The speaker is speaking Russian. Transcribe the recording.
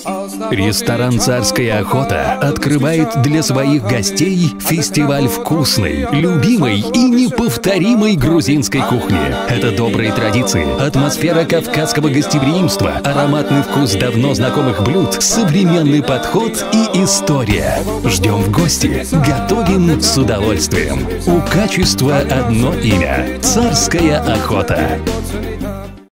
Ресторан «Царская охота» открывает для своих гостей фестиваль вкусной, любимой и неповторимой грузинской кухни. Это добрые традиции, атмосфера кавказского гостеприимства, ароматный вкус давно знакомых блюд, современный подход и история. Ждем в гости, готовим с удовольствием. У качества одно имя – «Царская охота».